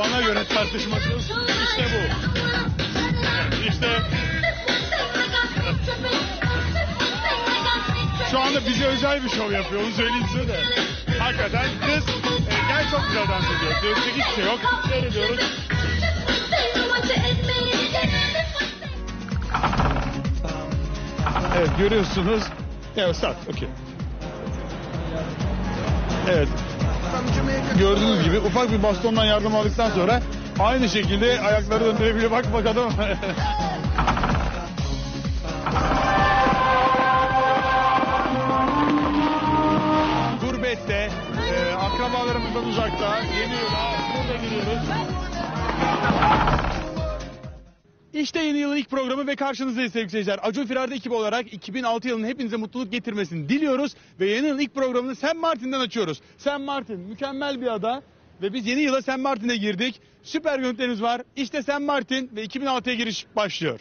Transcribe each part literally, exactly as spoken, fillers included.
bana göre tartışmasız işte bu. İşte şu anda bize özel bir şov yapıyor, onu söyleyeyim size de. Hakikaten kız e, gel çok güzel dans ediyor. Dövüşecek hiçbir şey yok. Seyrediyoruz. Evet, görüyorsunuz. Evet, start. Okay. Evet. Gördüğünüz gibi ufak bir bastondan yardım aldıktan sonra aynı şekilde ayakları döndürebiliyor. Bak bakalım. Gurbette, e, akrabalarımızdan uzakta, yeni yıla burada giriyoruz. İşte yeni yılın ilk programı ve karşınızdayız sevgili seyirciler. Acun Firar'da ekibi olarak iki bin altı yılının hepinize mutluluk getirmesini diliyoruz. Ve yeni yılın ilk programını Saint Martin'den açıyoruz. Saint Martin mükemmel bir ada. Ve biz yeni yıla Saint Martin'e girdik. Süper görüntülerimiz var. İşte Saint Martin ve iki bin altıya giriş başlıyor.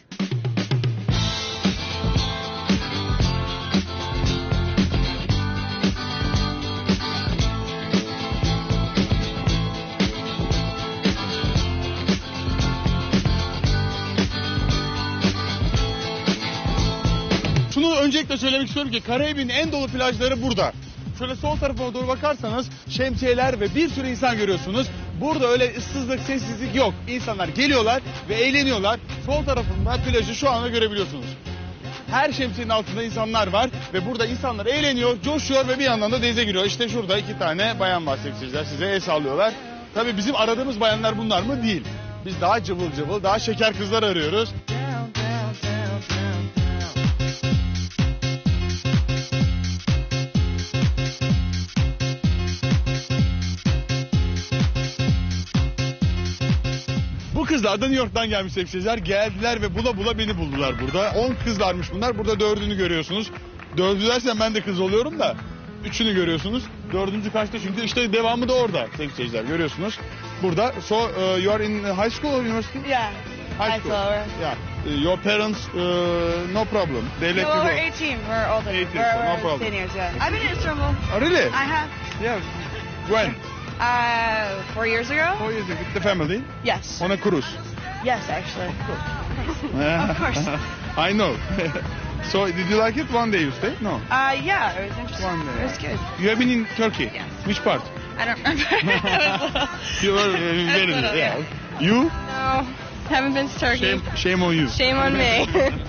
Şunu öncelikle söylemek istiyorum ki Karayip'in en dolu plajları burada. Şöyle sol tarafa doğru bakarsanız şemsiyeler ve bir sürü insan görüyorsunuz. Burada öyle ıssızlık, sessizlik yok. İnsanlar geliyorlar ve eğleniyorlar. Sol tarafında plajı şu anda görebiliyorsunuz. Her şemsiyenin altında insanlar var ve burada insanlar eğleniyor, coşuyor ve bir yandan da denize giriyor. İşte şurada iki tane bayan var sevgili, size el sallıyorlar. Tabii bizim aradığımız bayanlar bunlar mı? Değil. Biz daha cıvıl cıvıl, daha şeker kızlar arıyoruz. Bu kızlar da New York'tan gelmiş sevgililer. Geldiler ve bula bula beni buldular burada. on kızlarmış bunlar. Burada dördünü görüyorsunuz. Dördü dersen ben de kız oluyorum da. Üçünü görüyorsunuz. Dördüncü kaçta çünkü işte devamı da orada sevgililer görüyorsunuz. Burada. So uh, you are in high school or university? Yeah. High school. Yeah. Uh, your parents uh, no problem. They let No, you go. we're eighteen. We're older. eighteen, we're, so no we're problem. seniors, yeah. I've been in Istanbul. Oh, really? I have. Yeah. When? Uh, four years ago? Four years ago with the family? Yes. On a cruise? Yes, actually. Of course. I know. So did you like it? One day you stayed? No. Uh, yeah, it was interesting. One day. It was good. You have been in Turkey? Yes. Which part? I don't remember. You were uh, very little, yeah. You? No, haven't been to Turkey. Shame, shame on you. Shame on me.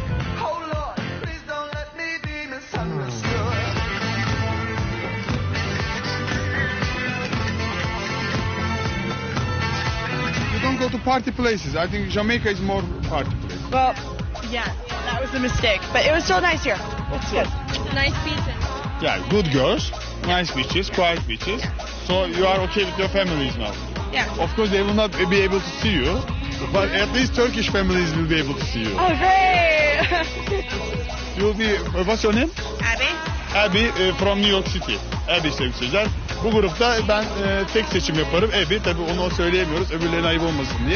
Don't go to party places. I think Jamaica is more party place. Well, yeah, that was a mistake, but it was still nice here. Of It's good. Nice beaches. Yeah, good girls, nice beaches, quiet beaches. So you are okay with your families now? Yeah. Of course they will not be able to see you, but at least Turkish families will be able to see you. Oh, great! You'll be, uh, what's your name? Abby? Abby uh, from New York City. Abby sevgili. Bu grupta ben e, tek seçim yaparım. Abby, tabii onu söyleyemiyoruz. Öbürlerine ayıp olmasın diye.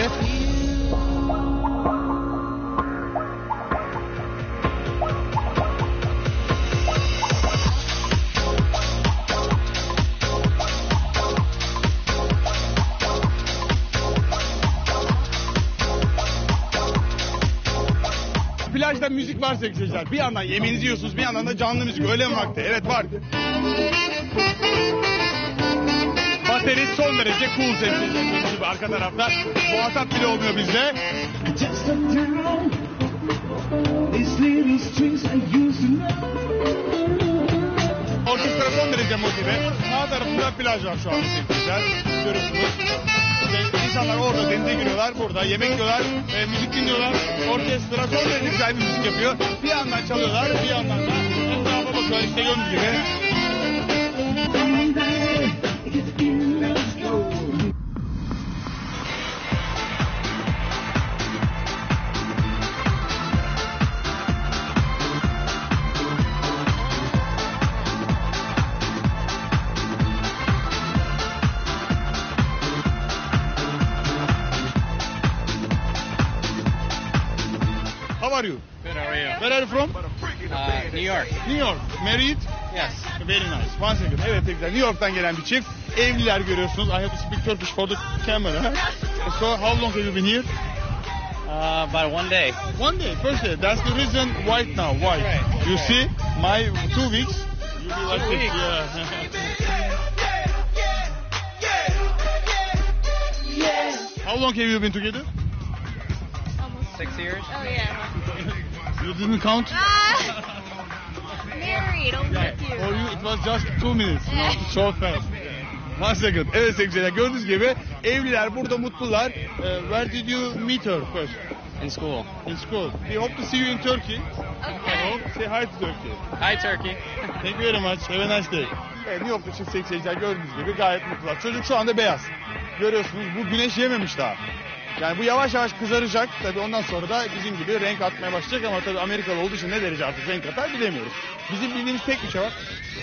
Plajda müzik var sevgili seyirciler. Bir yandan yemeğinizi yiyorsunuz, bir yandan da canlı müzik. Öyle mi vakti? Evet, var. Bateri son derece cool sevgili seyirciler. Arka tarafta. Muhatap bile olmuyor bizde. Orkestra son derece motive. Sağ tarafında plaj var şu an sevgili seyirciler. Görüyorsunuz. İnsanlar orada denize giriyorlar, burada yemek yiyorlar, e, müzik dinliyorlar. Orkestra son derece güzel bir müzik yapıyor. Bir yandan çalıyorlar, bir yandan da etrafa bakıyorlar. İşte gördüğünüz gibi. How are you? Good, how are you? Where are you from? Uh, New York. New York. Married? Yes. Very nice. One second. Evet, güzel. New York'tan gelen bir çift. Evliler görüyorsunuz. I have to speak Turkish for the camera. So how long have you been here? Uh, about one day. One day, first day. That's the reason why now. Why? Right. You see, my two weeks. You'll be like Two this. weeks. Yeah. How long have you been together? Six years. Oh yeah. You didn't count? Ah, married, only with you. For you it was just two minutes. You know, so fast. One second. Evet sevgili gördüğünüz gibi evliler burada mutlular. Uh, where did you meet her first? In school. In school. We hope to see you in Turkey. I Okay. hope. Say hi to Turkey. Hi, Turkey. Thank you very much. Have a nice day. Evet, New York'ta çift seyirciler gördüğünüz gibi gayet mutlular. Çocuk şu anda beyaz. Görüyorsunuz bu güneş yememiş daha. Yani bu yavaş yavaş kızaracak. Tabii ondan sonra da bizim gibi renk atmaya başlayacak ama tabii Amerikalı olduğu için ne derece artık renk atar bilemiyoruz. Bizim bildiğimiz tek bir şey var.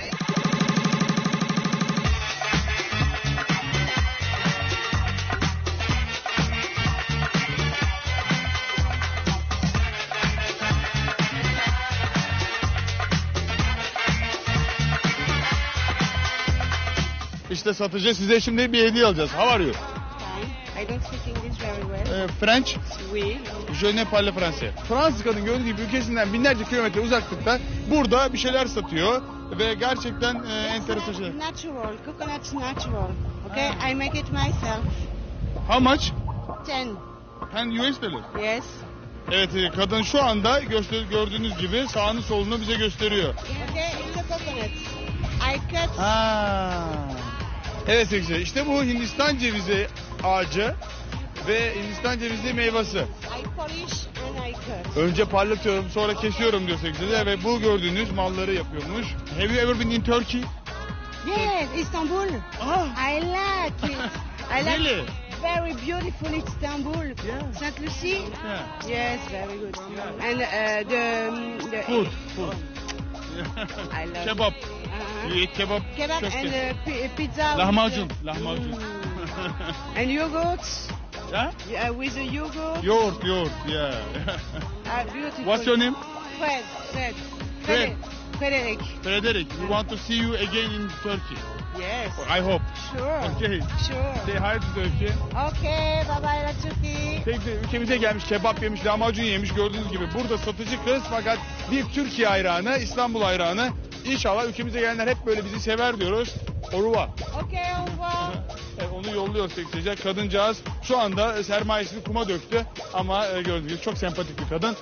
İşte satıcı size şimdi bir hediye alacağız. How are you? I don't speak English very well. Ee, French. Oui. Je ne parle français. Fransız kadın gördüğü gibi ülkesinden binlerce kilometre uzaklıkta burada bir şeyler satıyor ve gerçekten e, enteresan şeyler. Natural. Coconut's natural. Okay, I make it myself. How much? Ten. ten U S dollar. Yes. Evet e, kadın şu anda göster gördüğünüz gibi sağını solunu bize gösteriyor. Okay, in the coconut. I cut. Ha. Evet sevgili işte bu Hindistan cevizi ağacı ve Hindistan cevizi meyvesi. I polish and I cut. Önce parlatıyorum sonra kesiyorum diyor sevgili ve bu gördüğünüz malları yapıyormuş. Have you ever been in Turkey? Yes, Istanbul. Ah, I like it. I like really? very beautiful Istanbul. Yeah. Saint Lucie. Yeah. Yes, very good. And uh, the the Food, food. I love Kebap. Uh-huh. You eat kebap. Kebab köfte. and uh, pi- pizza. Lahmacun, with, uh, lahmacun. mm. And yogurt. Yeah? Yeah, with the yogurt. Yoğurt, yoğurt, yeah. Ah, beautiful. What's your name? Fred. Fred. Fred. Frederick. Frederick. We want to see you again in Turkey. Yes. I hope. Sure. Okay. Sure. Say hi to Turkey. Okay. Bye bye, la Turkey. Tek de ülkemize gelmiş, kebap yemiş, lahmacun yemiş gördüğünüz gibi. Burada satıcı kız fakat bir Türkiye hayranı, İstanbul hayranı. İnşallah ülkemize gelenler hep böyle bizi sever diyoruz. Au revoir. Okay, au revoir. Evet, onu yolluyor sevgili. Kadıncağız şu anda sermayesini kuma döktü ama e, gördüğünüz gibi çok sempatik bir kadın.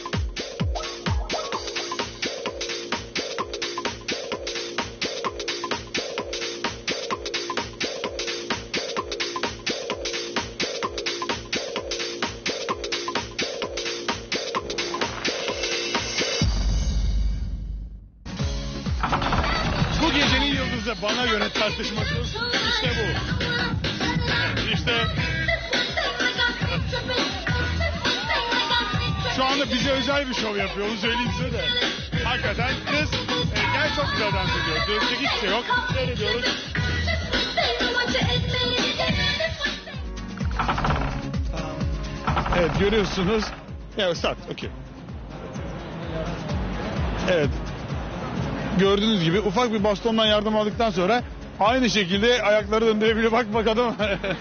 Bu gecenin yıldızı bana göre tartışmasız işte bu. İşte şu anda bize özel bir şov yapıyor, onu söyleyeyim size de. Hakikaten kız e, gel çok güzel dans ediyor. Dövüşecek hiçbir şey yok. Seyrediyoruz. Evet görüyorsunuz. Evet start. Okay. Evet. Gördüğünüz gibi ufak bir bastondan yardım aldıktan sonra aynı şekilde ayakları döndürebiliyor. Bak bakalım.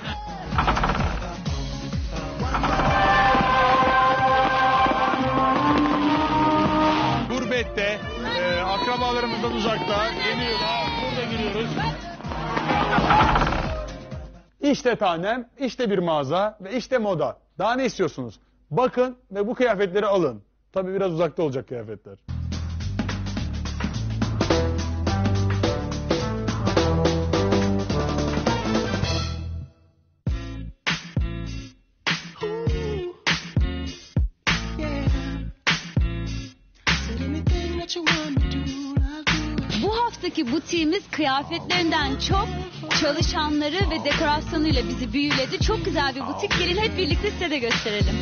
Gurbette, e, akrabalarımızdan uzakta, yeni yıla burada giriyoruz. İşte tanem, işte bir mağaza ve işte moda. Daha ne istiyorsunuz? Bakın ve bu kıyafetleri alın. Tabii biraz uzakta olacak kıyafetler. Bu haftaki butiğimiz kıyafetlerinden çok çalışanları ve dekorasyonuyla bizi büyüledi. Çok güzel bir butik. Gelin hep birlikte size de gösterelim.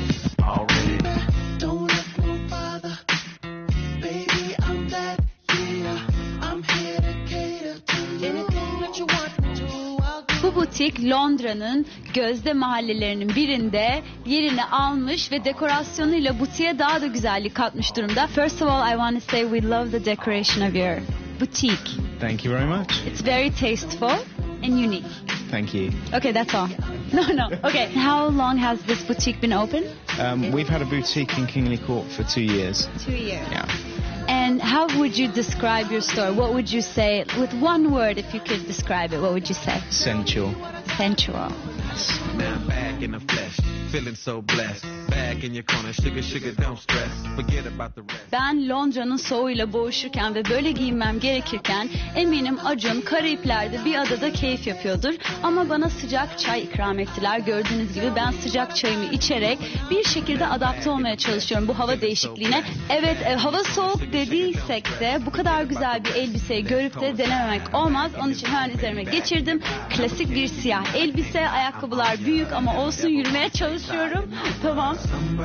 Bu butik Londra'nın gözde mahallelerinin birinde yerini almış ve dekorasyonuyla butiğe daha da güzellik katmış durumda. First of all, I want to say we love the decoration of your boutique. Thank you very much. It's very tasteful and unique. thank you. Okay, that's all. No, no. Okay. How long has this boutique been open? Um, we've had a boutique in Kingley Court for two years. Two years. Yeah. And how would you describe your store? What would you say with one word? If you could describe it, what would you say? Sensual. Sensual. Now I'm back in the flesh, feeling so blessed. Back in your corner, sugar, sugar, don't stress. Forget about the rest. Ben Londra'nın soğuğuyla boğuşurken ve böyle giyinmem gerekirken eminim Acun Karayipler'de bir adada keyif yapıyordur. Ama bana sıcak çay ikram ettiler. Gördüğünüz gibi ben sıcak çayımı içerek bir şekilde adapte olmaya çalışıyorum bu hava değişikliğine. Evet, e, hava soğuk dediysek de bu kadar güzel bir elbiseyi görüp de denememek olmaz. Onun için hemen üzerime geçirdim. Klasik bir siyah elbise, ayakkabılar büyük ama olsun, yürümeye çalışıyorum. Tamam.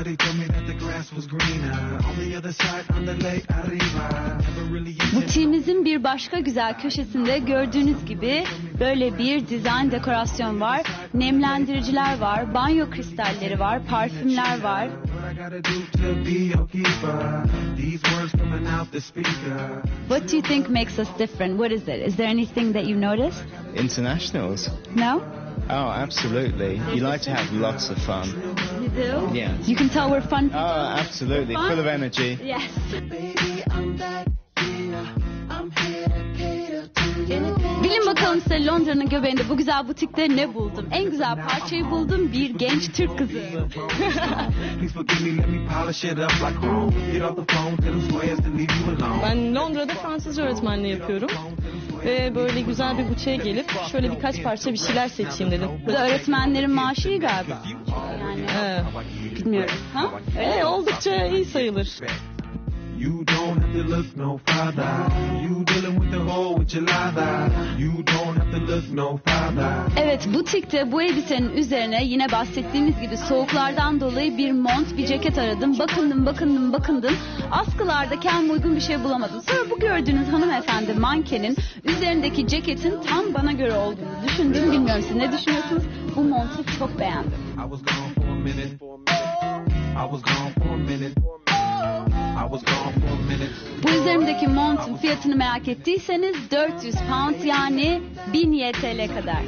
Butiğimizin bir başka güzel köşesinde gördüğünüz gibi böyle bir dizayn dekorasyon var. Nemlendiriciler var, banyo kristalleri var, parfümler var. What do you think makes us different? What is it? Is there anything that you noticed? Internationals. No? Oh, absolutely. You like to have lots of fun. You do? Yeah. You can tell we're fun people. Oh, absolutely. Fun? Full of energy. Yes. Bilin bakalım size Londra'nın göbeğinde bu güzel butikte ne buldum? En güzel parçayı buldum, bir genç Türk kızı. Ben Londra'da Fransızca öğretmenliği yapıyorum. Ve böyle güzel bir butiğe gelip şöyle birkaç parça bir şeyler seçeyim dedim. Burada öğretmenlerin maaşı iyi galiba. Yani Ee, bilmiyorum. Ha? e, oldukça iyi sayılır. You don't have to look no farther. You dealing with the hole with your lather. You don't have to look no farther. Evet, butikte bu elbisenin üzerine yine bahsettiğimiz gibi soğuklardan dolayı bir mont, bir ceket aradım. Bakındım, bakındım, bakındım. Askılarda kendime uygun bir şey bulamadım. Sonra bu gördüğünüz hanımefendi mankenin üzerindeki ceketin tam bana göre olduğunu düşündüm. Bilmiyorum siz ne düşünüyorsunuz? Bu montu çok beğendim. I was gone for a minute. I was gone for a minute. I was gone for a minute. Bu üzerimdeki montun fiyatını merak ettiyseniz dört yüz pound yani bin Y T L kadar.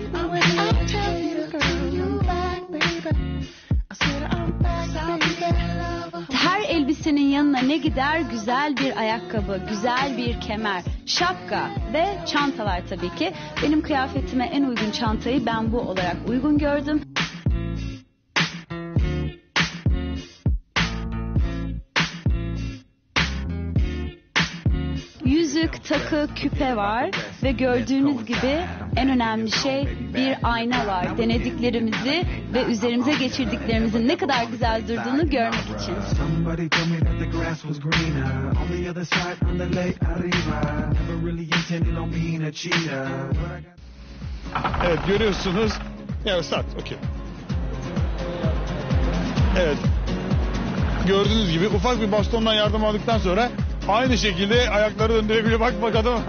Her elbisenin yanına ne gider? Güzel bir ayakkabı, güzel bir kemer, şapka ve çantalar tabii ki. Benim kıyafetime en uygun çantayı ben bu olarak uygun gördüm. Yüzük, takı, küpe var ve gördüğünüz gibi en önemli şey bir ayna var. Denediklerimizi ve üzerimize geçirdiklerimizin ne kadar güzel durduğunu görmek için. Evet, görüyorsunuz. Ya start, okey. Evet. Gördüğünüz gibi ufak bir bastondan yardım aldıktan sonra aynı şekilde ayakları döndürebiliyor. Bak bakalım.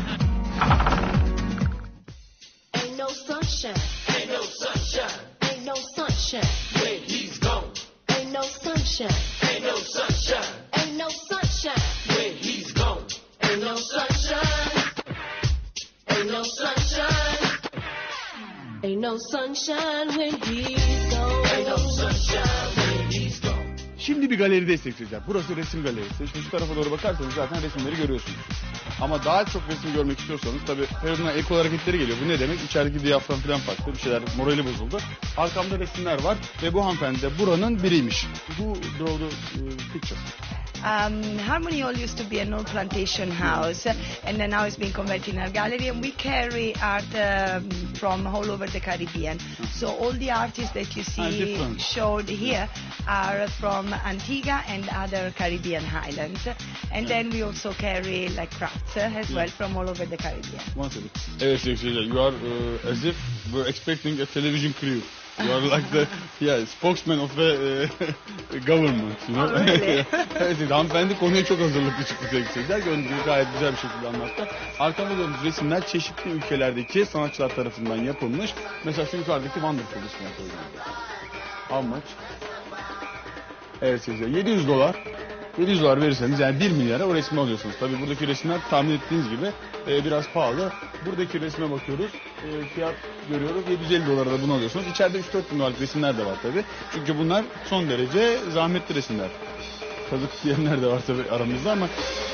Ain't no sunshine. Ain't no sunshine. Ain't no sunshine. When he's gone. Ain't no sunshine. Ain't no sunshine. Ain't no sunshine. When he's gone. Ain't no sunshine. Ain't no sunshine. Ain't no sunshine when he's gone. Ain't no sunshine when he's gone. Şimdi bir galerideyiz sevgili. Burası resim galerisi. Şu tarafa doğru bakarsanız zaten resimleri görüyorsunuz. Ama daha çok resim görmek istiyorsanız tabii Feridun'dan el kol hareketleri geliyor. Bu ne demek? İçerideki diyafram falan farklı. Bir şeyler, morali bozuldu. Arkamda resimler var ve bu hanımefendi de buranın biriymiş. Who drew the uh, pictures? Um, Harmony Hall used to be an old plantation house, and then now it's been converted in a gallery, and we carry art um, from all over the Caribbean. So all the artists that you Ah, see different. showed here are from Antigua and other Caribbean islands. And then we also carry like crafts uh, as well from all over the Caribbean. One second. Evet sevgili, you are uh, as if we're expecting a television crew. You are like the yeah, spokesman of the uh, government, you know. Oh, really? Evet, hanımefendi konuya çok hazırlıklı çıktı sevgili seyirciler. Gördüğünüz gibi gayet güzel bir şekilde anlattı. Arkamda gördüğünüz resimler çeşitli ülkelerdeki sanatçılar tarafından yapılmış. Mesela şu yukarıdaki Wonderful resmi yapılmış. How much? Evet seyirciler, yedi yüz dolar. yedi yüz dolar verirseniz yani bir milyara o resmi alıyorsunuz. Tabii buradaki resimler tahmin ettiğiniz gibi e, biraz pahalı. Buradaki resme bakıyoruz. e, fiyat görüyoruz. yedi yüz elli dolara da bunu alıyorsunuz. İçeride üç dört bin dolarlık resimler de var tabii. Çünkü bunlar son derece zahmetli resimler. Kazık diyenler de var tabii aramızda ama...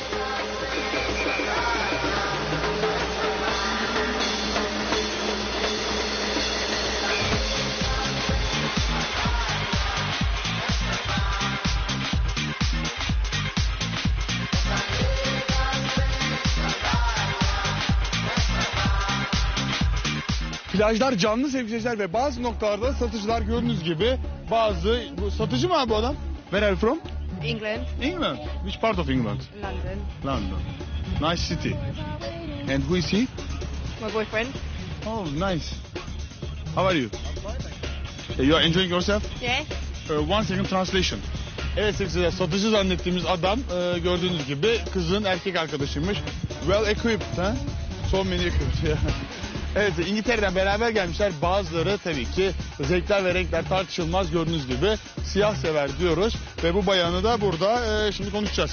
Plajlar canlı sevgiliciler ve bazı noktalarda satıcılar gördüğünüz gibi bazı... Bu satıcı mı abi bu adam? Where are you from? England, England. Which part of England? London. London. Nice city. And who is he? My boyfriend. Oh, nice. How are you? Uh, You are enjoying yourself? Yeah. Uh, one second translation. Evet sevgili satıcı zannettiğimiz adam e, gördüğünüz gibi kızın erkek arkadaşıymış. Well equipped, ha? So many equipped. Evet, İngiltere'den beraber gelmişler. Bazıları tabii ki zevkler ve renkler tartışılmaz gördüğünüz gibi siyah sever diyoruz. Ve bu bayanı da burada e, şimdi konuşacağız.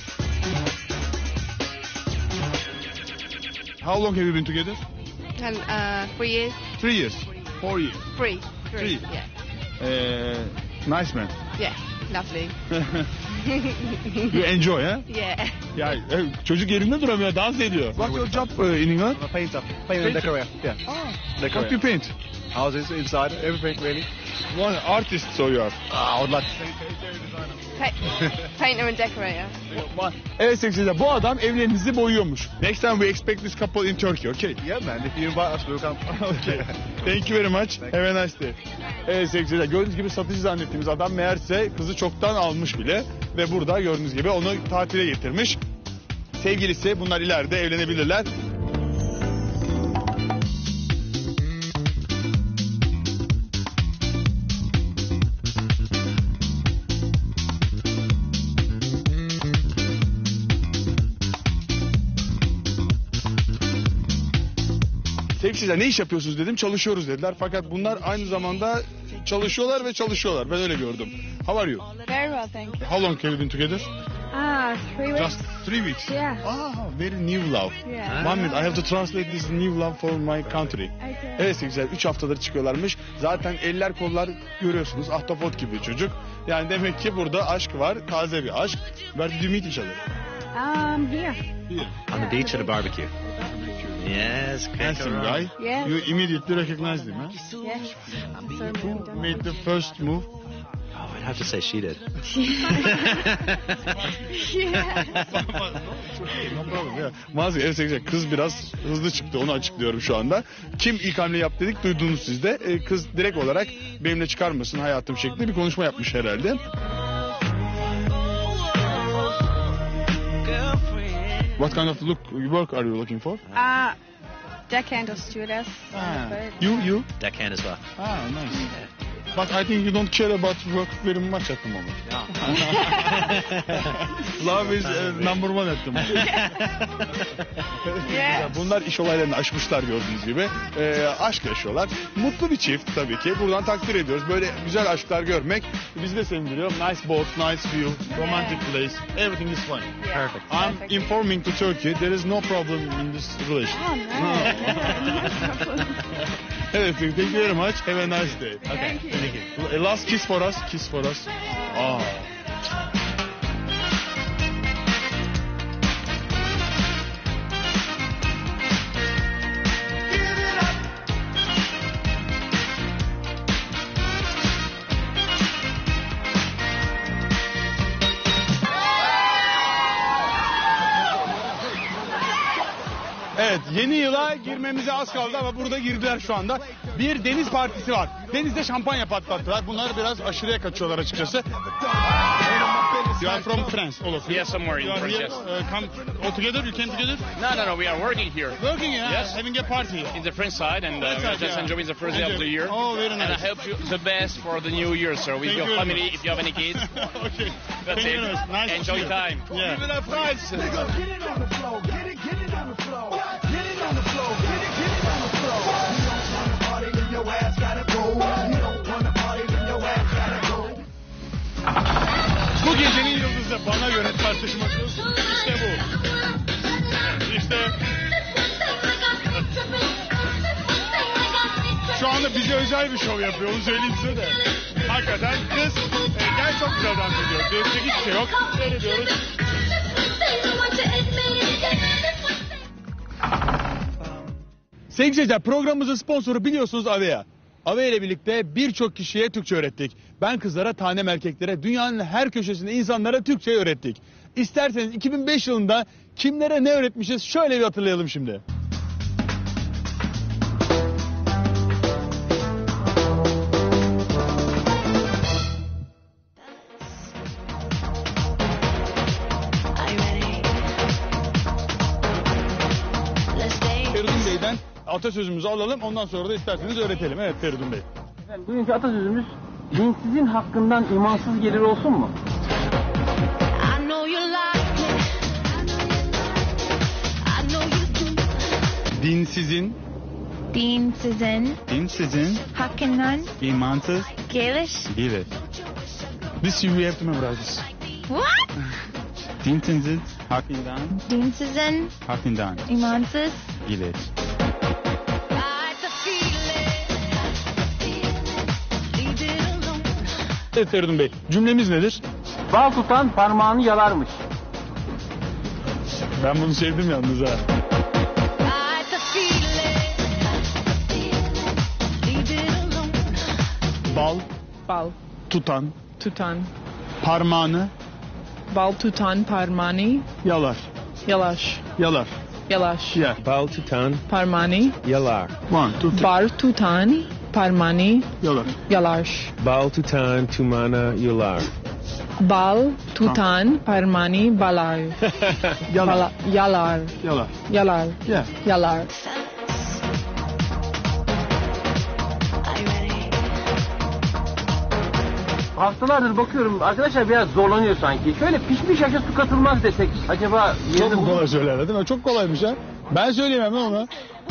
How long have you been together? And uh, three years. Three years. Four years. Three. Three. Yeah. Uh, nice man. Yeah. Lovely. You enjoy, ha? Yeah. Ya e, çocuk yerinde duramıyor, dans ediyor. What's your job uh, in England? I'm a painter. Painter and decorator. Yeah. Ah, Decorator. what do you paint? Houses, inside, everything really. One artist, so you are. Ah, I would like Pa- painter and decorator. Evet sevgili bu adam evlerinizi boyuyormuş. Next time we expect this couple in Turkey, okay? Yeah, man. If you invite us, we'll come. Okay. Thank you very much. Have a nice day. Evet sevgili gördüğünüz gibi satıcı zannettiğimiz adam meğerse kızı çoktan almış bile ve burada gördüğünüz gibi onu tatile getirmiş. Sevgilisi bunlar ileride evlenebilirler. Sevgili ne iş yapıyorsunuz dedim, çalışıyoruz dediler. Fakat bunlar aynı zamanda çalışıyorlar ve çalışıyorlar. Ben öyle gördüm. How are you? Very well, thank you. How long have you been together? Ah, three weeks. Just three weeks. Yeah. Ah, very new love. Yeah. One minute, I have to translate this new love for my country. Okay. Evet güzel. Üç haftadır çıkıyorlarmış. Zaten eller kollar görüyorsunuz. Ahtapot gibi çocuk. Yani demek ki burada aşk var. Taze bir aşk. Where did you meet each other? Um, here. Here. On the beach at a barbecue. Yes, Handsome guy. Yeah. You immediately recognized him, huh? Yeah. So Who made the first move? Oh, I'd have to say she did. Yeah. No problem, yeah. Maalesef evet, sevgili kız biraz hızlı çıktı, onu açıklıyorum şu anda. Kim ilk hamle yaptı dedik, duydunuz siz de. Ee, kız direkt olarak benimle çıkar mısın hayatım şeklinde bir konuşma yapmış herhalde. What kind of look work are you looking for? Uh, deckhand or stewardess. Ah. But- You, you? Deckhand as well. Ah, nice. But I think you don't care about work very much at the moment. Love is uh, number one at the moment. Yeah. Bunlar iş olaylarını aşmışlar gördüğünüz gibi. Ee, aşk yaşıyorlar. Mutlu bir çift tabii ki. Buradan takdir ediyoruz. Böyle güzel aşklar görmek bizi de sevindiriyor. Nice boat, nice view, romantic place. Everything is fine. Yeah. Perfect. I'm Perfect. informing to Turkey there is no problem in this relation. Oh, no. No problem. Evet, thank you very much. Have a nice day. Thank you. Thank you. A last kiss for us. Kiss for us. Ah. Evet, yeni yıla girmemize az kaldı ama burada girdiler şu anda. Bir deniz partisi var. Denizde şampanya patlattılar. Bunlar biraz aşırıya kaçıyorlar açıkçası. You are from France, all of you. Yeah, somewhere in You are France, here, yes. uh, come all together, you came together? No, no, no, we are working here. Working, yeah, Yes. having a party. In the French side, and uh, French we are side, just yeah. enjoying the first day of Enjoy. the year. Oh, very And I nice. hope you the best for the new year, sir, with Thank your you very family, much. if you have any kids. Okay. That's Thank you it. very much. Nice to Enjoy see you. time. Yeah. Give it up, guys. Get it on the floor, get it, get it on the floor. Get it on the floor, get it, get it on the floor. You don't wanna party, then your ass gotta go. You don't wanna party, then your ass gotta go. Bu gecenin yıldızı bana göre tartışmasız işte bu. İşte arada bize özel bir şov yapıyor, onu söyleyeyim size de. Hakikaten kız e, gel çok güzel dans ediyor. Diyecek hiçbir şey yok. Seyrediyoruz. Sevgili seyirciler, programımızın sponsoru biliyorsunuz Avea. Avea ile birlikte birçok kişiye Türkçe öğrettik. Ben kızlara, tanem erkeklere, dünyanın her köşesinde insanlara Türkçe öğrettik. İsterseniz iki bin beş yılında kimlere ne öğretmişiz şöyle bir hatırlayalım şimdi. Feridun Bey'den atasözümüzü alalım, ondan sonra da isterseniz öğretelim. Evet Feridun Bey. Bugünkü atasözümüz dinsizin hakkından imansız gelir olsun mu? Dinsizin Dinsizin dinsizin hakkından imansız gelir. gelir. This you have to memorize this. What? Dinsizin hakkından Dinsizin hakkından imansız gelir. Evet Feridun Bey, cümlemiz nedir? Bal tutan parmağını yalarmış. Ben bunu sevdim yalnız ha. Bal Bal tutan tutan parmağını bal tutan parmağını yalar. yalar. Yalar. Yalar. Yeah. Bal tutan Parmağını yalar. One, two, three. bal tutan parmağını Yalar. yalar. Bal tutan tumana yalar. Bal tutan parmağını balar. Yalar. Bala- yalar. Yalar. Yalar. Yeah. Yalar. Haftalardır bakıyorum arkadaşlar biraz zorlanıyor sanki. Şöyle pişmiş aşa su katılmaz desek acaba Çok yerinde mu bulur- kolay söylerler değil mi? Çok kolaymış ha. Ben söyleyemem lan ona.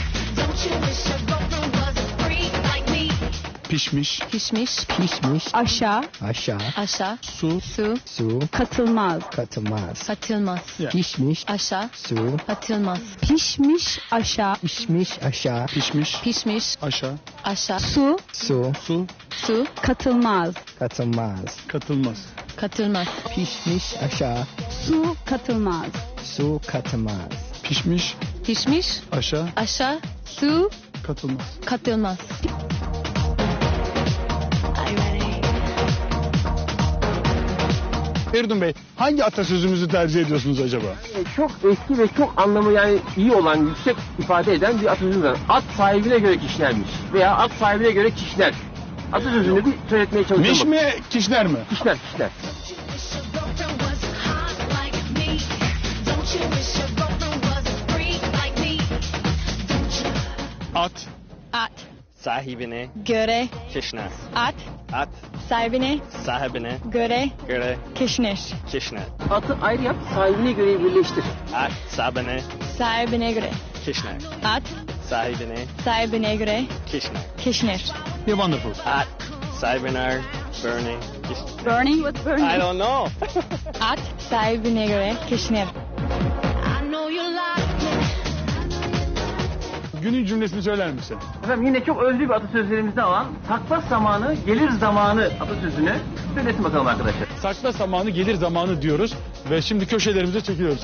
Pişmiş. Pişmiş. Pişmiş. Aşağı. Aşağı. Aşağı. Su. Su. Su. Katılmaz. Katılmaz. Katılmaz. Yeah. Pişmiş. Aşağı. Su. Katılmaz. Pişmiş aşağı. Pişmiş aşağı. Pişmiş. Pişmiş Aşağı. aşağı. Su. Su. Su. Su. Katılmaz. Katılmaz. Katılmaz. Katılmaz. Pişmiş aşağı. Su katılmaz. Su katılmaz. Pişmiş. Pişmiş Aşağı. aşağı. Su Katılmaz. katılmaz. Feridun Bey, hangi atasözümüzü tercih ediyorsunuz acaba? Çok eski ve çok anlamı yani iyi olan, yüksek ifade eden bir atasözümüz var. At sahibine göre kişilermiş. Veya at sahibine göre kişiler. Atasözünü bir söyletmeye çalışıyorum. Miş mi, kişiler mi? Kişiler, kişiler. At. At. Sahibine Göre. kişner. At. At Sahibine sahibine göre. göre Kişner. kişner. Atı ayrı yap, sahibine göre birleştir. At sahibine Sahibine göre. kişner. At. Sahibine Sahibine göre. kişner. Kişner. Yeah, wonderful. At sahibine burning kişner. Burning? What's burning? I don't know. At. Sahibine göre. Kişner. Günün cümlesini söyler misin? Efendim yine çok özlü bir atasözlerimizden olan sakla zamanı gelir zamanı atasözünü söylesin bakalım arkadaşlar. Sakla zamanı gelir zamanı diyoruz ve şimdi köşelerimize çekiliyoruz.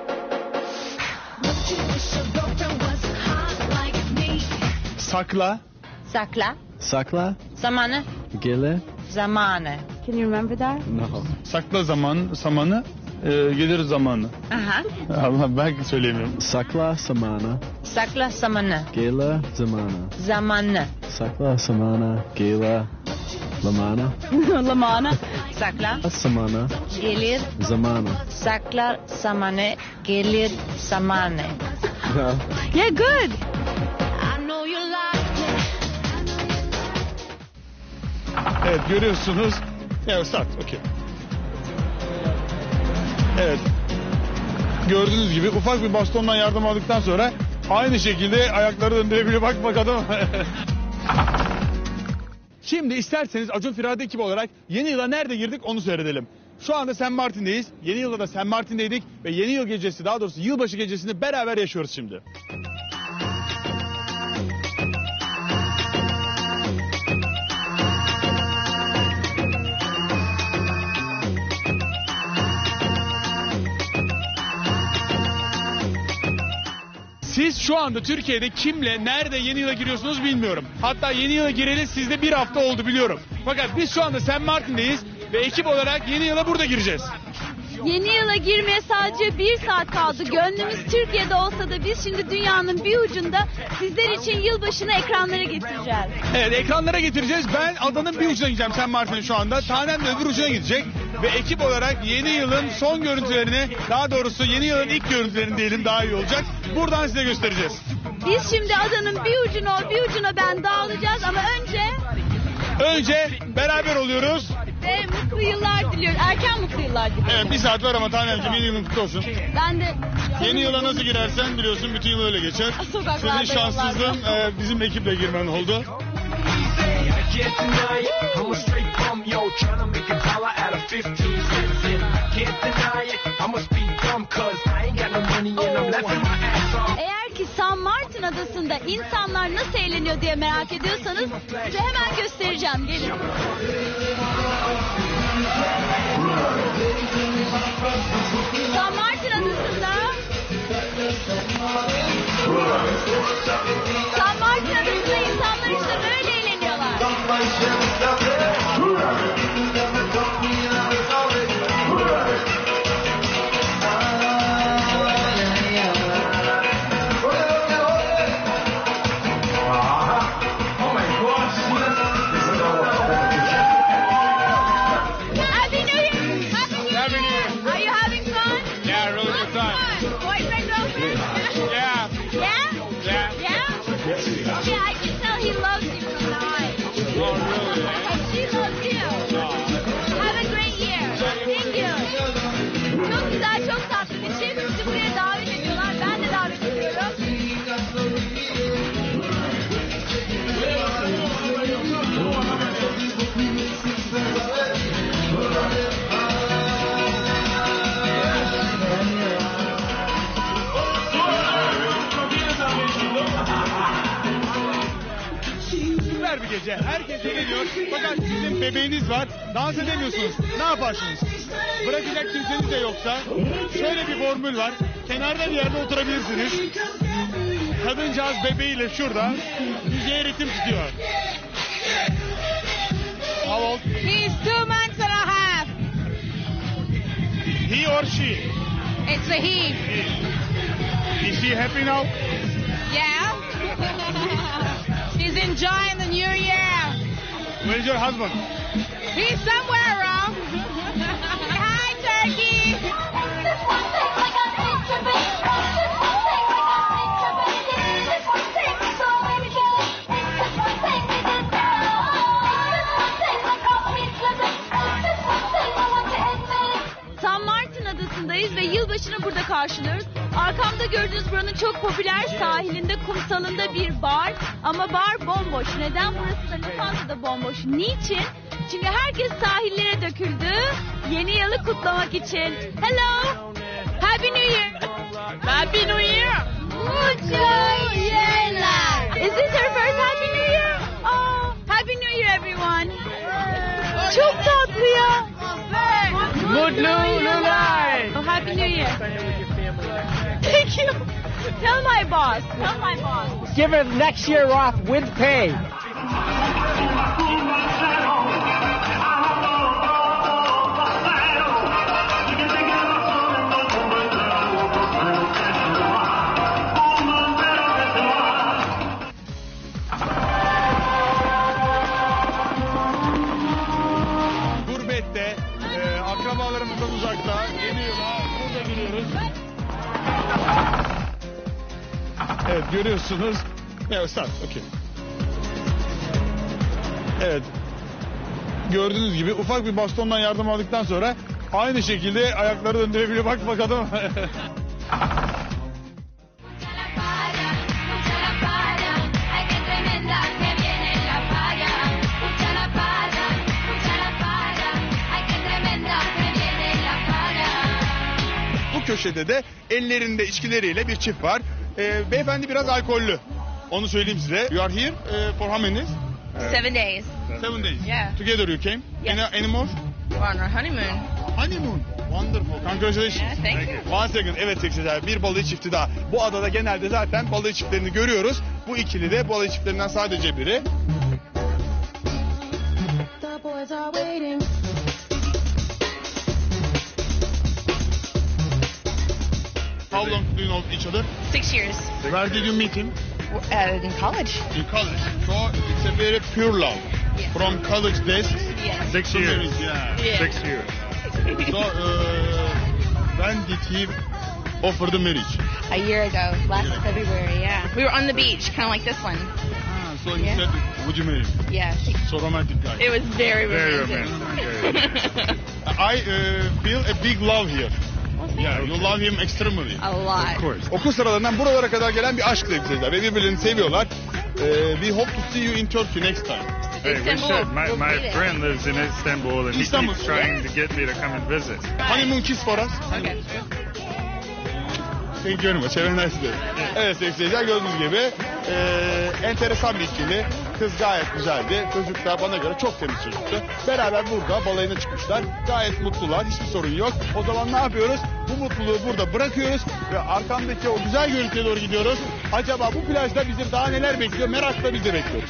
Sakla. Sakla. Sakla. Zamanı. Gelir. Zamanı. Can you remember that? No. Sakla zaman, samanı, e, gelir zamanı. Aha. Allah belki söyleyemiyorum. Sakla zamanı. Sakla zamanı. Gelir zamanı. Zamanı. Sakla zamanı. Gelir zamanı. Zamanı. Sakla. Zamanı. Gelir. Zamanı. Sakla zamanı. Gelir zamanı. No. Yeah, good. Evet görüyorsunuz. Evet start. Okay. Evet. Gördüğünüz gibi ufak bir bastondan yardım aldıktan sonra aynı şekilde ayakları döndürebiliyor. Bak bakalım. Şimdi isterseniz Acun Firade ekibi olarak yeni yıla nerede girdik onu seyredelim. Şu anda Saint Martin'deyiz. Yeni yılda da Saint Martin'deydik ve yeni yıl gecesi, daha doğrusu yılbaşı gecesini beraber yaşıyoruz şimdi. Siz şu anda Türkiye'de kimle, nerede yeni yıla giriyorsunuz bilmiyorum. Hatta yeni yıla gireli sizde bir hafta oldu biliyorum. Fakat biz şu anda Saint Martin'deyiz ve ekip olarak yeni yıla burada gireceğiz. Yeni yıla girmeye sadece bir saat kaldı. Gönlümüz Türkiye'de olsa da biz şimdi dünyanın bir ucunda sizler için yılbaşını ekranlara getireceğiz. Evet, ekranlara getireceğiz. Ben adanın bir ucuna gideceğim Saint Martin'in şu anda. Tanem de öbür ucuna gidecek. Ve ekip olarak yeni yılın son görüntülerini, daha doğrusu yeni yılın ilk görüntülerini diyelim, daha iyi olacak. Buradan size göstereceğiz. Biz şimdi adanın bir ucuna o bir ucuna ben dağılacağız ama önce... Önce beraber oluyoruz. Ve mutlu yıllar diliyoruz. Erken mutlu yıllar diliyoruz. Evet, bir saat var ama Tanemciğim yeni yılın kutlu olsun. Ben de... Yeni yıla nasıl girersen biliyorsun bütün yıl öyle geçer. Senin şanssızlığın e, bizim ekiple girmen oldu. Eğer ki Saint Martin adasında insanlar nasıl eğleniyor diye merak ediyorsanız size hemen göstereceğim. Gelin. Saint Martin adasında Saint Martin adasında insanlar işte böyle eğleniyorlar. Happy New Year! Happy New Year! Happy New Year! Are you having fun? Yeah, really good time. Boyfriend, girlfriend? Yeah. Yeah? Yeah. Yeah? Okay, I can tell he loves you from the eyes. Oh, really? And she loves you. Have a great year. Thank you. Çok güzel, çok tatlı bir şey. Bizi buraya davet ediyorlar. Ben de davet ediyorum. Süper bir gece. Herkes eğleniyor. Fakat sizin bebeğiniz var. Dans edemiyorsunuz. Ne yaparsınız? Bırakacak kimseniz de yoksa şöyle bir formül var. Kenarda bir yerde oturabilirsiniz. Kadıncağız bebeğiyle şurada müziğe ritim tutuyor. How old? He's two months and a half. He or she? It's a he. Is she happy now? Yeah. He's enjoying the new year. Where's your husband? He's somewhere around. Hi, Turkey. Saint Martin adasındayız ve yılbaşını burada karşılıyoruz. Arkamda gördüğünüz buranın çok popüler sahilinde, kumsalında bir bar. Ama bar bomboş. Neden? Burası da Lufthansa'da bomboş. Niçin? Çünkü herkes sahillere döküldü. Yeni yılı kutlamak için. Hello! Happy New Year! Happy New Year. Mutlu yıllar! Is this your first Happy New Year? Oh, Happy New Year everyone! Çok tatlı ya! Mutlu yıllar. Oh, Happy New Year! Thank you. Tell my boss. Tell my boss. Give it next year off with pay. Gurbette, e, akrabalarımızdan uzakta, yeni yıla burada giriyoruz. Evet, görüyorsunuz. Evet, start. Okay. Evet. Gördüğünüz gibi ufak bir bastondan yardım aldıktan sonra aynı şekilde ayakları döndürebiliyor. Bak bakalım. Bu köşede de ellerinde içkileriyle bir çift var. Ee, beyefendi biraz alkollü. Onu söyleyeyim size. You are here uh, for how many days? Seven days. Seven days. Yeah. Together you came? Yes. Any, any more? We're on our honeymoon. Honeymoon. Wonderful. Congratulations. Yeah, thank you. One second. Evet sevgili bir balığı çifti daha. Bu adada genelde zaten balığı çiftlerini görüyoruz. Bu ikili de balığı çiftlerinden sadece biri. The boys are waiting. How long do you know each other? Six years. Where did you meet him? Uh, in college. In college. So it's a very pure love. Yeah. From college days. Yeah. Six years. Yeah. Yeah. Six years. So uh, when did he offer the marriage? A year ago, last February, yeah. We were on the beach, kind of like this one. Ah, so he Yeah. said, would you marry me? Yeah. So romantic guy. It was very Very romantic. I uh, feel a big love here. Yeah, you love him extremely. A lot. Of course. Okul sıralarından buralara kadar gelen bir aşk sevgililer ve birbirlerini seviyorlar. Uh, we hope to see you in Turkey next time. Hey, we Istanbul. should. My, We'll my be there. friend lives in Istanbul, and he Istanbul. keeps trying to get me to come and visit. Honeymoon kiss for us. Okay. Thank you very much. Have a nice day. Evet sevgili seyirciler, gördüğünüz gibi e, enteresan bir ikili. Kız gayet güzeldi. Çocuk da bana göre çok temiz çocuktu. Beraber burada balayına çıkmışlar. Gayet mutlular. Hiçbir sorun yok. O zaman ne yapıyoruz? Bu mutluluğu burada bırakıyoruz ve arkamdaki o güzel görüntüye doğru gidiyoruz. Acaba bu plajda bizi daha neler bekliyor? Merakla biz de bekliyoruz.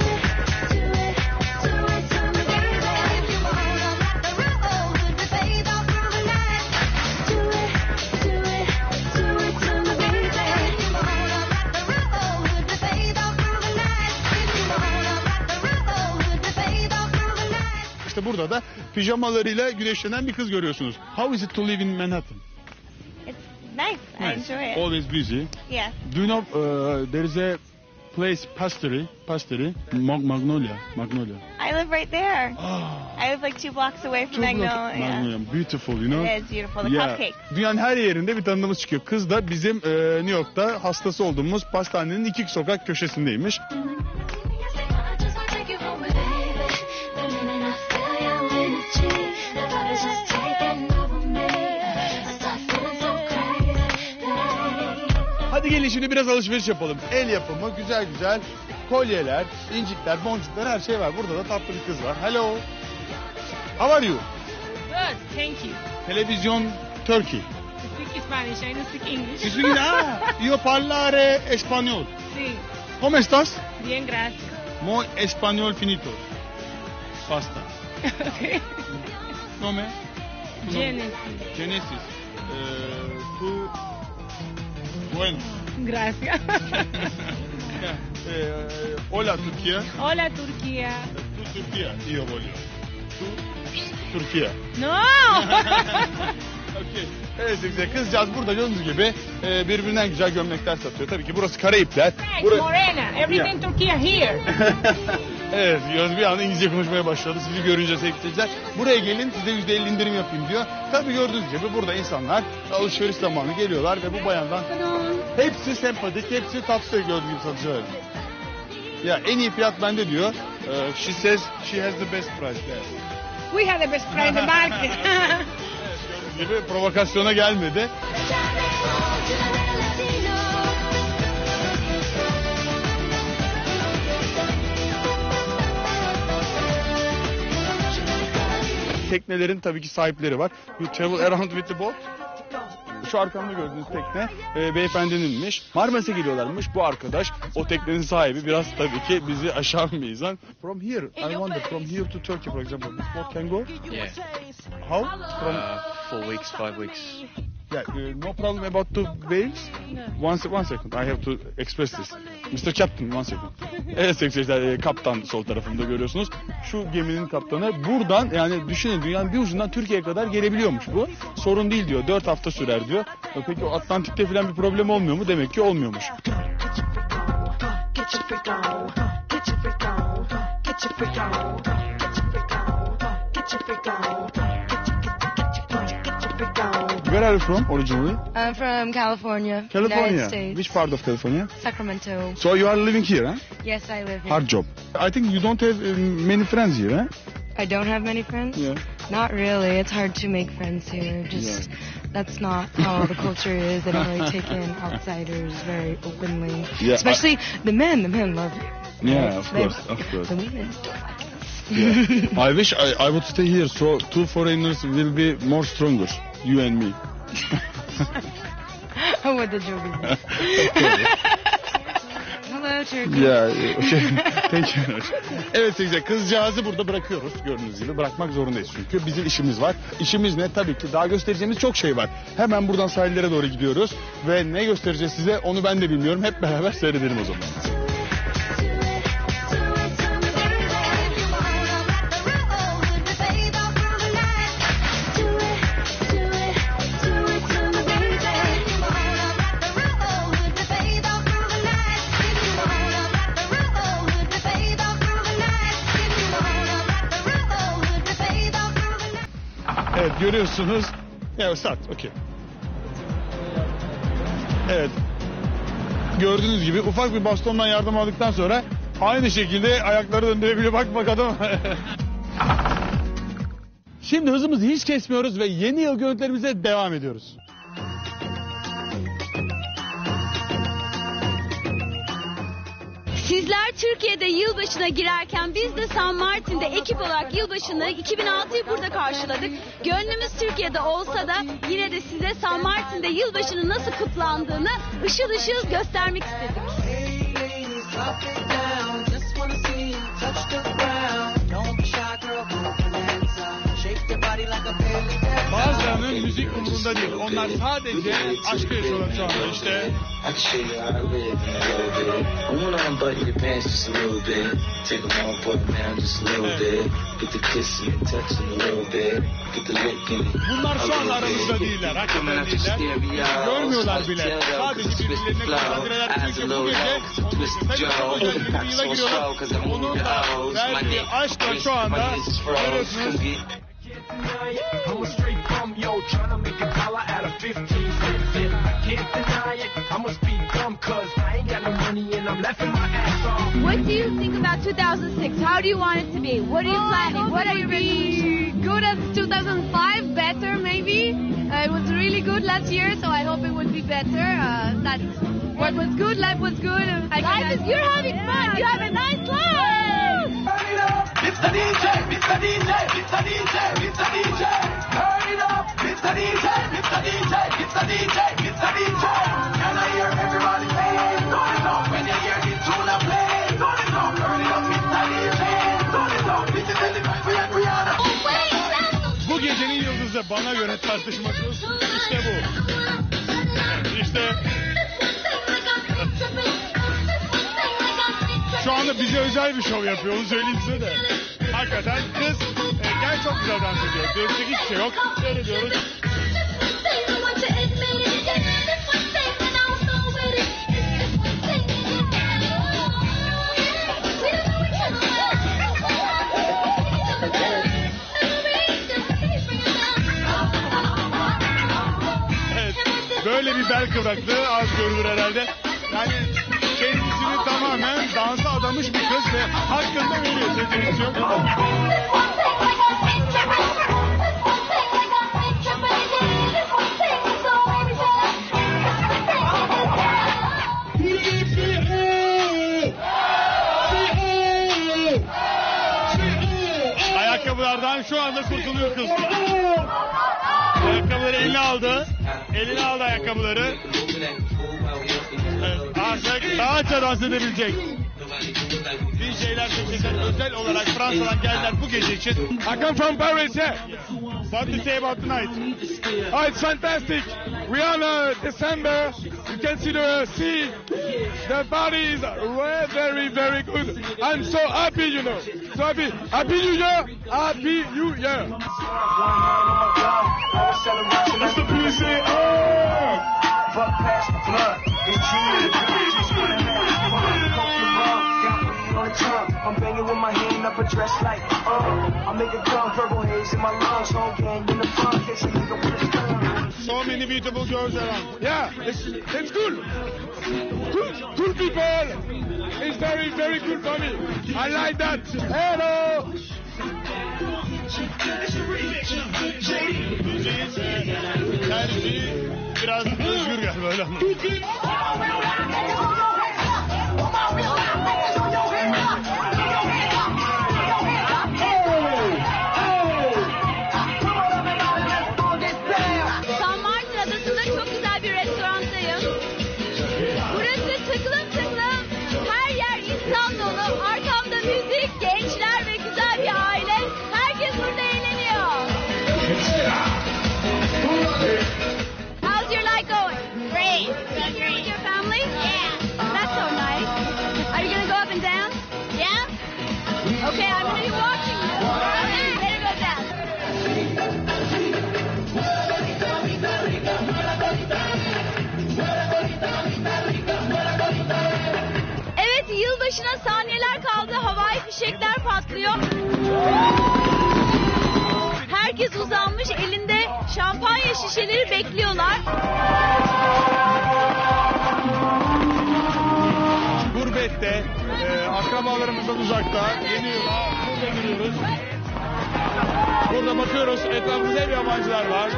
İşte burada da pijamalarıyla güneşlenen bir kız görüyorsunuz. How is it to live in Manhattan? It's nice. I enjoy it. Always busy. Yeah. Do you know uh, there is a place, pastry, pastry, Mag- Magnolia, Magnolia. I live right there. I live like two blocks away from Çok Magnolia. Magnolia, beautiful, you know. It is beautiful. The Yeah. cupcake. Dünyanın her yerinde bir tanıdığımız çıkıyor. Kız da bizim e, New York'ta hastası olduğumuz pastanenin iki sokak köşesindeymiş. Hadi gelin şimdi biraz alışveriş yapalım. El yapımı güzel güzel kolyeler, incikler, boncuklar her şey var. Burada da tatlı bir kız var. Hello. How are you? Good, thank you. Televizyon Turkey. I speak Spanish, I don't speak English. You speak- ah, io parlare español. Sí, ¿Cómo estás? bien, gracias. Muy español finito. Pasta. Okay. Nome? Tu nome? Genesis. Genesis. Eh, tu... Bueno. Gracias. Eh, hola Türkiye. Hola, Turquía. Tu Türkiye. Io voglio. Tu Türkiye. No! Okay. Evet güzel. Kızcağız burada gördüğünüz gibi e, birbirinden güzel gömlekler satıyor. Tabii ki burası Karayipler. Thanks, Bura- Morena. Everything Turkey here. Evet, Yunus bir anda İngilizce konuşmaya başladı. Sizi görünce sevgili seyirciler. Buraya gelin size yüzde elli indirim yapayım diyor. Tabii gördüğünüz gibi burada insanlar alışveriş zamanı geliyorlar ve bu bayandan hepsi sempatik, hepsi tatlı gördüğünüz gibi satıcılar. Ya en iyi fiyat bende diyor. Ee, she says she has the best price there. We have the best price in the market. Gördüğünüz gibi provokasyona gelmedi. Teknelerin tabii ki sahipleri var. You travel around with the boat. Şu arkamda gördüğünüz tekne e, beyefendininmiş. Marmaris'e geliyorlarmış. Bu arkadaş o teknenin sahibi. Biraz tabii ki bizi aşan bir insan. From here, I wonder from here to Turkey for example, this boat can go? Yeah. How? From Uh, four weeks, five weeks. yeah, uh, no problem about the waves. One, se- one second, I have to express this. mister Captain, one second. Evet sevgili e, kaptan sol tarafımda görüyorsunuz. Şu geminin kaptanı buradan yani düşünün dünyanın bir ucundan Türkiye'ye kadar gelebiliyormuş bu. Sorun değil diyor. Dört hafta sürer diyor. E, Peki o Atlantik'te falan bir problem olmuyor mu? Demek ki olmuyormuş. Get your freak on, get your freak on, get your freak on, get your freak on, get your freak on, get your freak on. Where are you from originally? I'm from California, California. United States. Which part of California? Sacramento. So you are living here, huh? Yes, I live here. Hard job. I think you don't have uh, many friends here, huh? I don't have many friends. Yeah. Not really. It's hard to make friends here. Just that's not how the culture is. They don't really take in outsiders very openly. Yeah, Especially the men. The men love you. Yeah, of They- course, of course. The women don't like it. I wish I, I would stay here so two foreigners will be more stronger. You and me. Oh, what a joke is this? Hello, Turkey. Yeah, okay. Thank you. Evet sevgili kızcağızı burada bırakıyoruz. Gördüğünüz gibi bırakmak zorundayız çünkü bizim işimiz var. İşimiz ne? Tabii ki daha göstereceğimiz çok şey var. Hemen buradan sahillere doğru gidiyoruz ve ne göstereceğiz size onu ben de bilmiyorum. Hep beraber seyredelim o zaman. Evet görüyorsunuz. Ya start. Okay. Evet. Gördüğünüz gibi ufak bir bastondan yardım aldıktan sonra aynı şekilde ayakları döndürebiliyor. Bak bakalım. Şimdi hızımızı hiç kesmiyoruz ve yeni yıl görüntülerimize devam ediyoruz. Sizler Türkiye'de yılbaşına girerken biz de San Martin'de ekip olarak yılbaşını iki bin altıyı burada karşıladık. Gönlümüz Türkiye'de olsa da yine de size San Martin'de yılbaşının nasıl kutlandığını ışıl ışıl göstermek istedik. Bazılarının müzik umurunda değil. Onlar sadece aşkı yaşıyorlar şu anda işte. Bunlar şu anda aramızda değiller. Hakikaten değiller. Görmüyorlar bile. Sadece birbirlerine konsantre çünkü bu gece tabii ki bir yıla giriyoruz. Onun da verdiği aşkla şu anda görüyorsunuz. I'm a straight bum, yo, tryna make a dollar out of fifteen cents. And I can't deny it, I'ma speak dumb, cause I ain't got no money and I'm laughing my ass off. What do you think about two thousand six? How do you want it to be? What are you planning? What are your resolutions? Good as two thousand five, better maybe. Uh, it was really good last year, so I hope it will be better. Uh, that's what was good, life was good. I Life is, you're having fun. You have a nice life. It's the D J, it's the D J, it's the D J, it's the D J. Turn it up, it's the D J, it's the D J, it's the D J, it's the D J. Can I hear everybody say, turn it up when you hear the tune play. Turn it up, turn it up, it's the D J. Turn it up, this is the vibe we are Rihanna. Bu gecenin yıldızı bana göre tartışmasız işte bu. İşte şu anda bize özel bir şov yapıyor, onu söyleyeyim size de. Hakikaten kız e, gel çok güzel dans ediyor. Dövüşecek hiçbir şey yok. Seyrediyoruz. Evet, böyle bir bel kıvraklığı az görülür herhalde. Yani kendisini tamamen dansa adamış bir kız ve hakkında veriyor. Sözünüz yok. Ayakkabılardan şu anda kurtuluyor kız. Ayakkabıları eline aldı. Eline aldı ayakkabıları. Evet, artık rahatça dans edebilecek. D J'ler seçimler özel olarak Fransa'dan geldiler bu gece için. I come from Paris, yeah. What do you say about tonight? Oh, it's fantastic. We are in December. You can see the sea. The party is very, very good. I'm so happy, you know. So happy. Happy New Year. Happy New Year. Mister P C, oh! Fuck past the blood. It's I'm banging with my hand up a dress like, uh, I make a gun, purple haze in my lungs, home gang in the front, case I nigga with a gun. So many beautiful girls around. Yeah, it's, it's cool. Cool, cool people. It's very, very cool for me. I like that. Hello. Tercih biraz özgür galiba öyle anladım. How's your life going? Great. You here with your family? Yeah. That's so nice. Are you going to go up and dance? Yeah. Okay, I'm going to be watching you. Okay, better go dance. Evet, yılbaşına saniyeler kaldı. Havai fişekler patlıyor. Herkes uzanmış, elinde şampanya şişeleri bekliyorlar. Gurbette, e, akrabalarımızdan uzakta, yeni yıla burada giriyoruz. Burada bakıyoruz, etrafımızda hep yabancılar var.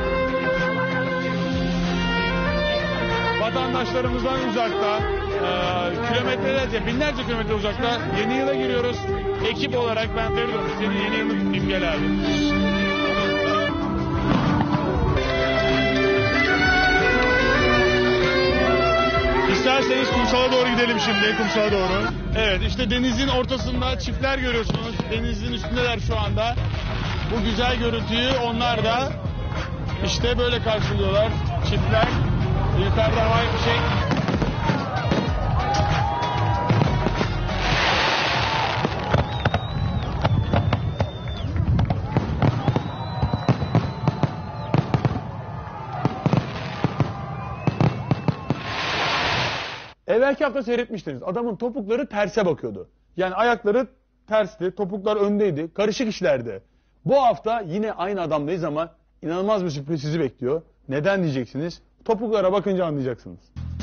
Vatandaşlarımızdan uzakta, e, kilometrelerce, binlerce kilometre uzakta yeni yıla giriyoruz. Ekip olarak ben Feridun, senin yeni yılın imgel abi. İsterseniz kumsala doğru gidelim şimdi, kumsala doğru. Evet, işte denizin ortasında çiftler görüyorsunuz. Denizin üstündeler şu anda. Bu güzel görüntüyü onlar da işte böyle karşılıyorlar. Çiftler, yukarıda havai fişek. Evvelki hafta seyretmiştiniz. Adamın topukları terse bakıyordu. Yani ayakları tersti, topuklar öndeydi, karışık işlerdi. Bu hafta yine aynı adamdayız ama inanılmaz bir sürpriz sizi bekliyor. Neden diyeceksiniz? Topuklara bakınca anlayacaksınız.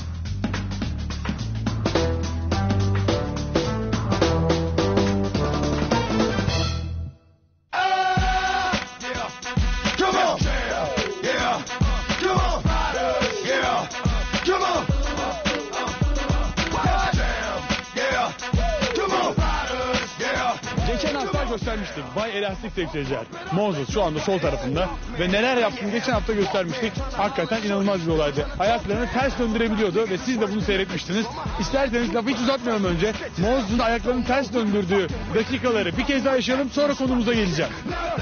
Göstermiştik. Bay Elastik Tekçeciler. Moses şu anda sol tarafında ve neler yaptığını geçen hafta göstermiştik. Hakikaten inanılmaz bir olaydı. Ayaklarını ters döndürebiliyordu ve siz de bunu seyretmiştiniz. İsterseniz lafı hiç uzatmayalım önce. Moses'un ayaklarını ters döndürdüğü dakikaları bir kez daha yaşayalım, sonra konumuza geleceğim.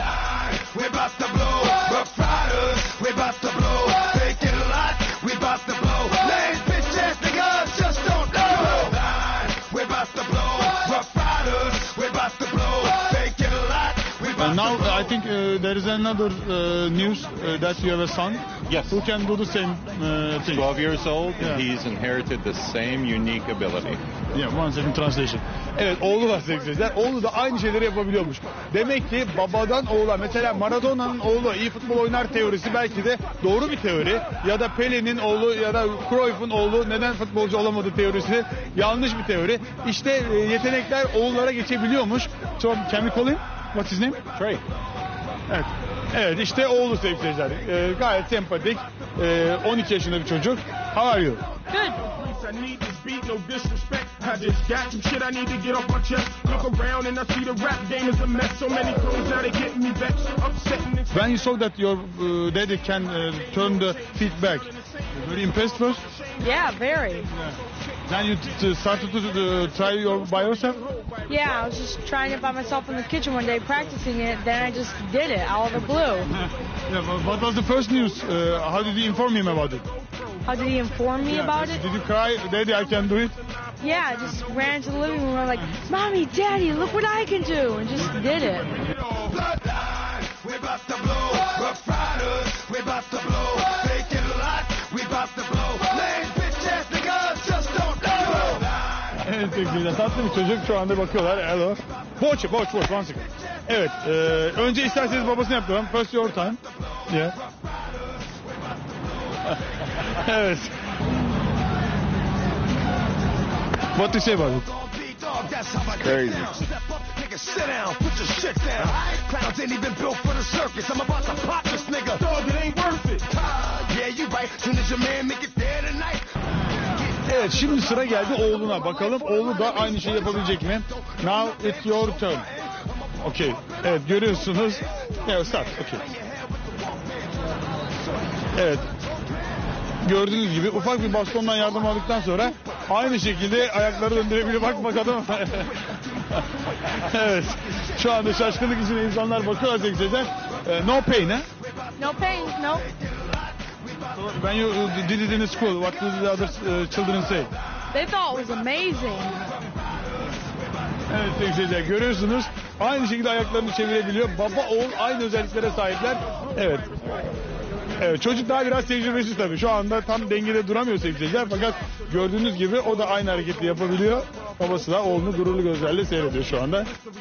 Uh, now I think uh, there is another uh, news uh, that you have a son. Yes. Who can do the same uh, thing. twelve years old, Yeah. and he's inherited the same unique ability. Yeah, one second translation. Evet, oğlu var sevgili. Oğlu da aynı şeyleri yapabiliyormuş. Demek ki babadan oğula, mesela Maradona'nın oğlu iyi futbol oynar teorisi belki de doğru bir teori. Ya da Pele'nin oğlu ya da Cruyff'un oğlu neden futbolcu olamadı teorisi yanlış bir teori. İşte e, yetenekler oğullara geçebiliyormuş. So, can we call him? What's his name? Trey. Evet. Evet, işte oğlu sevgili seyirciler. Ee, gayet sempatik. Ee, on iki yaşında bir çocuk. How are you? Good. I need this beat, no disrespect. I just got some shit I need to get off my chest. Look around and I see the rap game is a mess. So many clones now they getting me vexed, upsetting. When you saw that your uh, daddy can uh, turn the feet back, very impressed first? Yeah, very. Then you t- t- started to uh, try your by yourself? Yeah, I was just trying it by myself in the kitchen one day, practicing it. Then I just did it out of the blue. Yeah, but what was the first news? Uh, how did you inform him about it? How did he inform me Yeah, about it? Did you cry, Daddy, I can do it? Yeah, I just ran into the living room and I'm like, Mommy, Daddy, look what I can do, and just did it. We about to blow, rough riders, we about to blow, fake it a lot, we about to blow, lame bitch ass niggas just don't know. Evet sevgili tatlı bir çocuk şu anda bakıyorlar. Hello. Watch it, watch, watch, one second. Evet, e, önce isterseniz babasını yaptıralım. First your time. Yeah. Evet. What do you say about it? Crazy. Nigga, sit down, put your shit down. Clowns ain't even built for the circus. I'm about to pop this nigga. Dog, it ain't worth it. Yeah, you right. Soon as your man make it there tonight. Evet, şimdi sıra geldi oğluna. Bakalım oğlu da aynı şeyi yapabilecek mi? Now it's your turn. Okay. Evet, görüyorsunuz. Yeah, start. Okay. Evet. Gördüğünüz gibi ufak bir bastondan yardım aldıktan sonra aynı şekilde ayakları döndürebiliyor. Bak bakalım. Evet. Şu anda şaşkınlık içinde insanlar bakıyorlar sekizden. No pain, ha? No pain, no. When you uh, did it in school, what did the other uh, children say? They thought it was amazing. Evet sevgili seyirciler, görüyorsunuz aynı şekilde ayaklarını çevirebiliyor. Baba oğul aynı özelliklere sahipler. Evet. Evet, çocuk daha biraz tecrübesiz tabii. Şu anda tam dengede duramıyor sevgili seyirciler. Fakat gördüğünüz gibi o da aynı hareketi yapabiliyor. Babası da oğlunu gururlu gözlerle seyrediyor şu anda.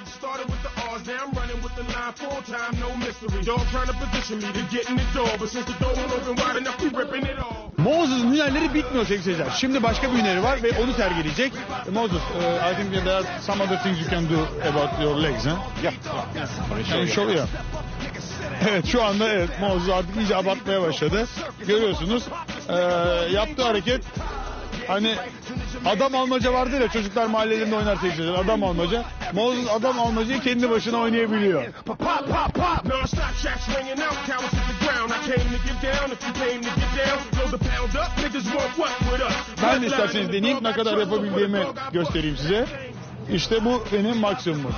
Moses hünerleri bitmiyor sevgili seyirciler. Şimdi başka bir hüneri var ve onu sergileyecek. Moses, uh, I think there are some other things you can do about your legs, huh? Yeah. Can you show you? Evet şu anda evet Moses artık iyice abartmaya başladı. Görüyorsunuz ee, yaptığı hareket hani adam almaca vardır ya, çocuklar mahallelerinde oynar sevgili, adam almaca. Moses adam almacayı kendi başına oynayabiliyor. Ben de isterseniz deneyip ne kadar yapabildiğimi göstereyim size. İşte bu benim maksimumum.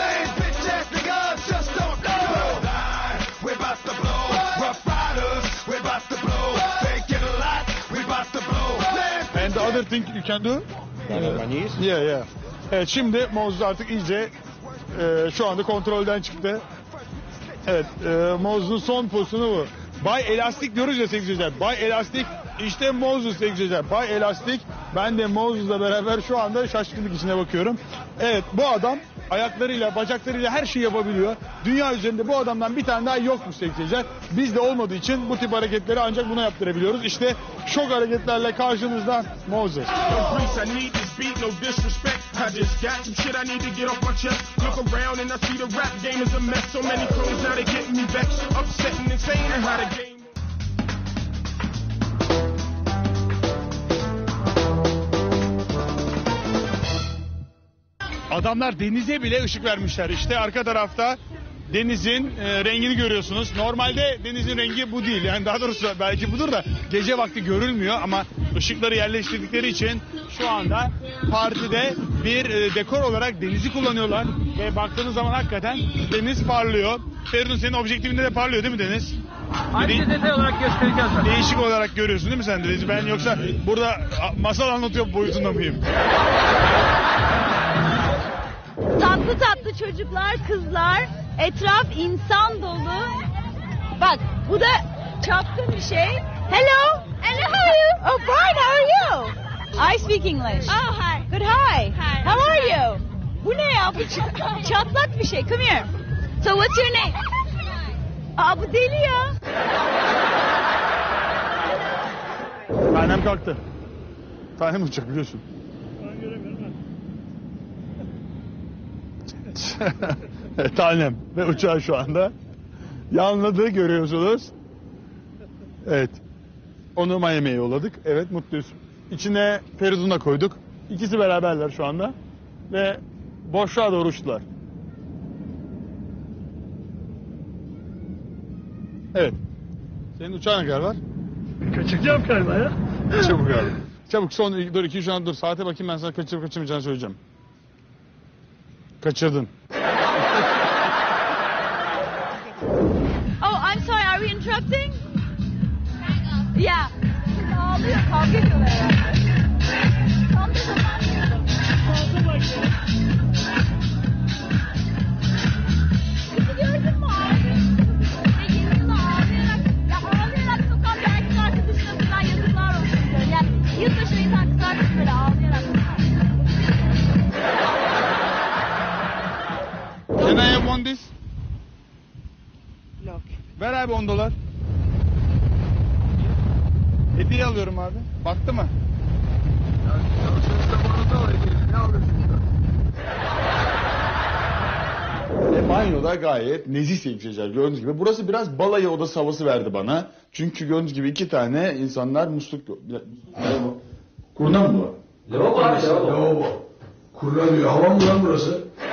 And the other thing you can do? Yeah, yeah. Evet, şimdi Moses artık iyice e, şu anda kontrolden çıktı. Evet, e, Moses'un son pozisyonu bu. Bay Elastik diyoruz ya sevgili seyirciler. Bay Elastik, işte Moses sevgili seyirciler. Bay Elastik. Ben de Moses'la beraber şu anda şaşkınlık içine bakıyorum. Evet, bu adam ayaklarıyla, bacaklarıyla her şeyi yapabiliyor. Dünya üzerinde bu adamdan bir tane daha yokmuş sevgili seyirciler. Bizde olmadığı için bu tip hareketleri ancak buna yaptırabiliyoruz. İşte şok hareketlerle karşınızda Moses. Adamlar denize bile ışık vermişler. İşte arka tarafta denizin e, rengini görüyorsunuz. Normalde denizin rengi bu değil. Yani daha doğrusu belki budur da gece vakti görülmüyor ama ışıkları yerleştirdikleri için şu anda partide bir e, dekor olarak denizi kullanıyorlar. Ve baktığınız zaman hakikaten deniz parlıyor. Feridun, senin objektifinde de parlıyor değil mi deniz? Ayrıca detay olarak göstereceğiz. Değişik olarak görüyorsun değil mi sen denizi? Ben yoksa burada masal anlatıyor boyutunda mıyım? Tatlı tatlı çocuklar, kızlar, etraf insan dolu. Bak bu da çapkın bir şey. Hello. Hello, how are you? Oh, fine, how are you? I speak English. Oh, hi. Good, hi. Hi. How are you? Bu ne ya? Bu ç- çatlak bir şey. Come here. So what's your name? Aa, bu deli ya. Tanem kalktı. Tanem uçacak biliyorsun. Tanem ve uçağı şu anda yanladığı görüyorsunuz. Evet. Onu Miami'ye yolladık. Evet, mutluyuz. İçine Feridun'u da koyduk. İkisi beraberler şu anda. Ve boşluğa doğru uçtular. Evet. Senin uçağın ne kadar var? Kaçıracağım galiba ya. Çabuk abi. Çabuk son dur iki şu an dur. Saate bakayım, ben sana kaçırıp kaçırmayacağını söyleyeceğim. Kaçırdın. Oh, I'm sorry, are we interrupting? Yeah. Ağlıyor, kavga ediyorlar herhalde. Tam da zamanlıyordum. Fazla bak ya. Kızı gördün mü abi? Ve yılında ağlayarak, ya ağlayarak sokan bir erkek arkadaşına falan yazıklar olsun diyor. Yani yılbaşı insan kız arkadaşı böyle ağlayarak sokan. Can I have one this? Look. Ver abi on dolar. Hediye alıyorum abi. Baktı mı? Ve banyoda gayet nezih sevgililer gördüğünüz gibi. Burası biraz balayı odası havası verdi bana. Çünkü gördüğünüz gibi iki tane insanlar musluk... Kurna mı bu? Lavabo abi, lavabo. Kurna diyor. Hamam mı lan burası?